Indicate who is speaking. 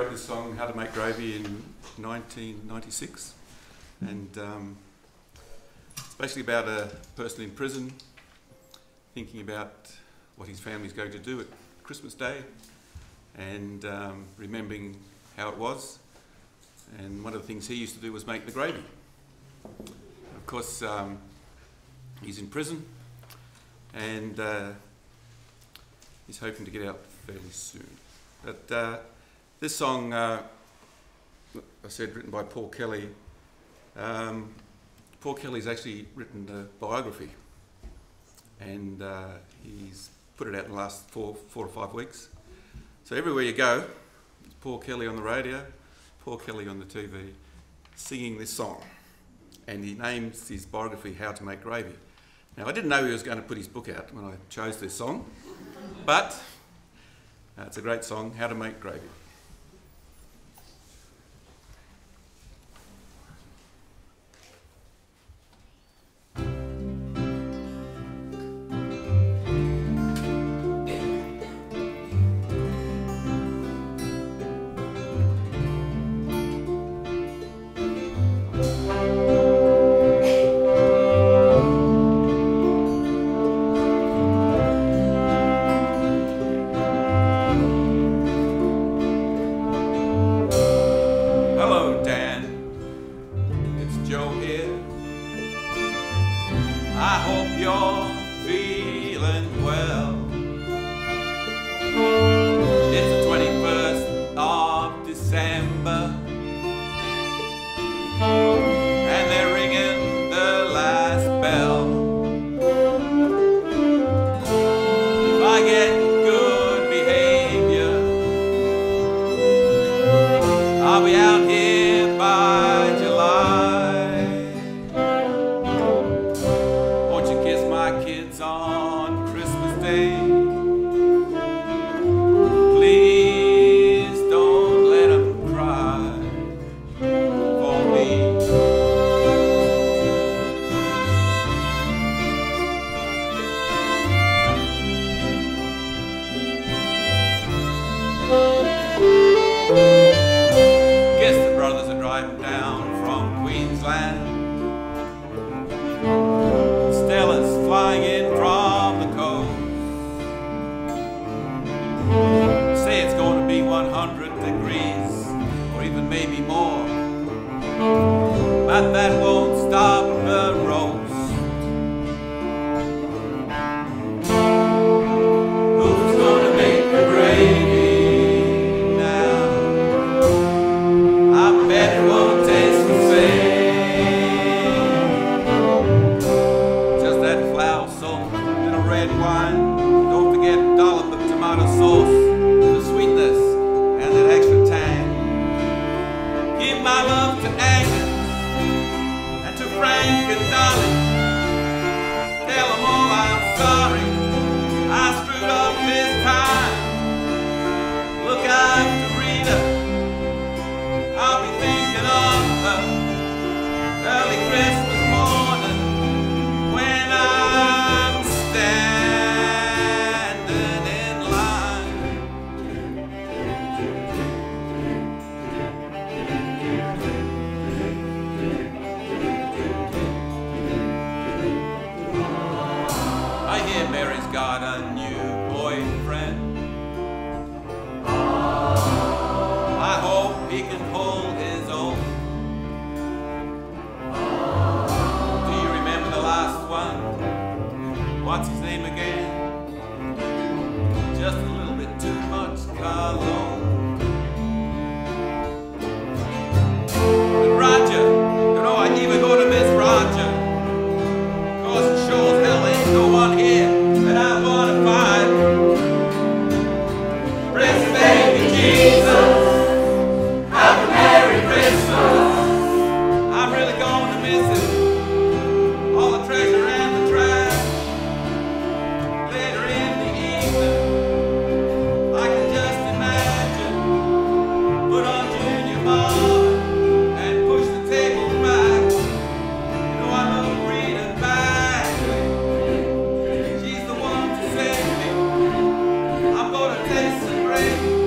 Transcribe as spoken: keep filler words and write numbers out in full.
Speaker 1: wrote this song, How to Make Gravy, in nineteen ninety-six, and um, it's basically about a person in prison thinking about what his family's going to do at Christmas Day, and um, remembering how it was. And one of the things he used to do was make the gravy. Of course, um, he's in prison, and uh, he's hoping to get out fairly soon. But uh, this song, uh, I said, written by Paul Kelly. Um, Paul Kelly's actually written a biography, and uh, he's put it out in the last four, four or five weeks. So everywhere you go, it's Paul Kelly on the radio, Paul Kelly on the T V, singing this song. And he names his biography How to Make Gravy. Now, I didn't know he was going to put his book out when I chose this song, but uh, it's a great song, How to Make Gravy.
Speaker 2: I hope you're feeling well. It's the twenty-first of December, and they're ringing the last bell. If I get good behavior, I'll be out here by July. Kids on Christmas Day, please don't let them cry for me. Guess the brothers are driving down from Queensland. Stella's flying in from the coast. Say it's going to be one hundred degrees, or even maybe more, but that won't stop the roast. Who's gonna make the gravy now? I bet it won't taste the same. Red wine, don't forget a dollop of tomato sauce for the sweetness and that extra tang. Give my love to Agnes and to Frank and Dolly. Tell them all I'm sorry, I screwed up this time. Look after Rita, I'll be thinking of her early Christmas morning when I'm standing in line. I hear Mary's got a new boyfriend. I hope he can pull his own. Do you remember the last one? What's his name again? Just a little bit too much cologne. And Roger, you know, I even go to miss Roger, 'cause it sure as hell ain't no one here that I wanna find. Bless baby Jesus, have a Merry Christmas. I'm really going to miss it, all the treasure and the trash. Later in the evening, I can just imagine, put on Junior Mom and push the table back. You know I love Rita badly. She's the one to save me. I'm gonna taste some gravy.